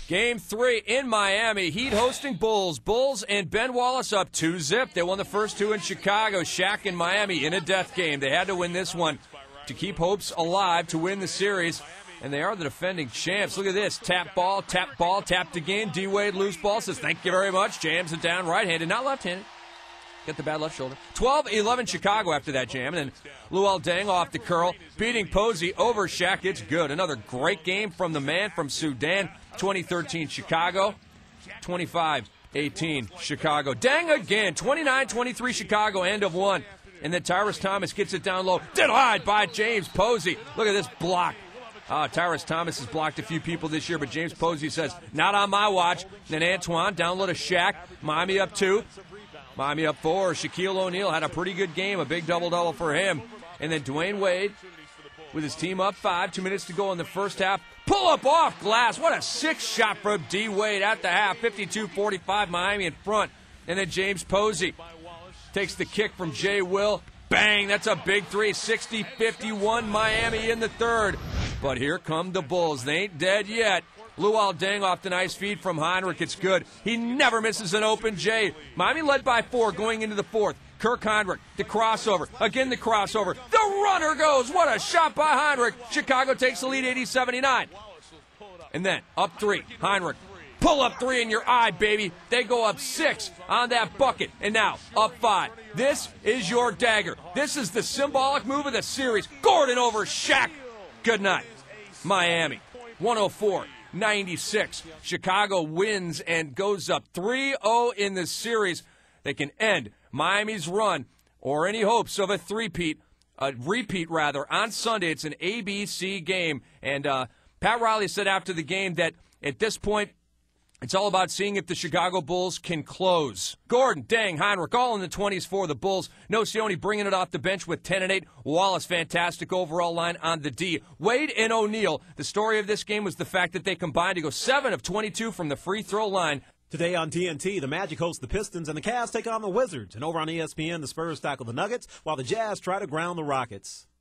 Game 3 in Miami. Heat hosting Bulls. Bulls and Ben Wallace up 2-0. They won the first two in Chicago. Shaq in Miami in a death game. They had to win this one to keep hopes alive to win the series. And they are the defending champs. Look at this. Tap ball, tapped again. D-Wade loose ball. Says thank you very much. Jams it down right-handed, not left-handed. Get the bad left shoulder. 12-11 Chicago after that jam. And then Luol Deng off the curl, beating Posey over Shaq. It's good. Another great game from the man from Sudan. 2013 Chicago. 25-18 Chicago. Deng again. 29-23 Chicago. End of one. And then Tyrus Thomas gets it down low. Denied by James Posey. Look at this block. Tyrus Thomas has blocked a few people this year, but James Posey says, not on my watch. Then Antoine down low to Shaq. Miami up 2. Miami up 4. Shaquille O'Neal had a pretty good game, a big double-double for him. And then Dwayne Wade with his team up 5, 2 minutes to go in the first half. Pull up off glass. What a 6-shot from D. Wade at the half. 52-45, Miami in front. And then James Posey takes the kick from Jay Will. Bang, that's a big 3. 60-51, Miami in the third. But here come the Bulls. They ain't dead yet. Luol Deng off the nice feed from Heinrich. It's good. He never misses an open J. Miami led by 4 going into the fourth. Kirk Heinrich, the crossover. Again the crossover. The runner goes. What a shot by Heinrich. Chicago takes the lead 80-79. And then up 3. Heinrich. Pull up 3 in your eye, baby. They go up 6 on that bucket. And now up 5. This is your dagger. This is the symbolic move of the series. Gordon over Shaq. Good night. Miami. 104-96. Chicago wins and goes up 3-0 in the series. They can end Miami's run or any hopes of a repeat on Sunday. It's an ABC game. And Pat Riley said after the game that at this point, it's all about seeing if the Chicago Bulls can close. Gordon, Deng, Heinrich, all in the 20s for the Bulls. Nocioni bringing it off the bench with 10-8. Wallace, fantastic overall line on the D. Wade and O'Neal, the story of this game was the fact that they combined to go 7 of 22 from the free throw line. Today on TNT, the Magic host the Pistons and the Cavs take on the Wizards. And over on ESPN, the Spurs tackle the Nuggets while the Jazz try to ground the Rockets.